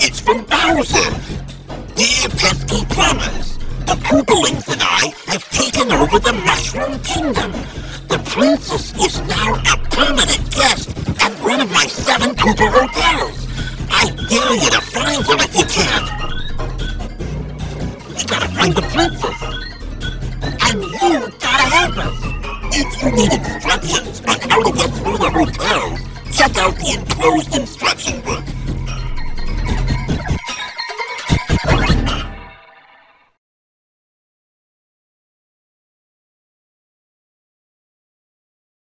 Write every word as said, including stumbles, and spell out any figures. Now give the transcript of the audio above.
It's from Bowser. Dear pesky plumbers, the Koopalings and I have taken over the Mushroom Kingdom. The princess is now a permanent guest at one of my seven Koopa hotels. I dare you to find her if you can. We gotta find the princess. And you gotta help us. If you need instructions on how to get through the hotel, check out the enclosed instructions.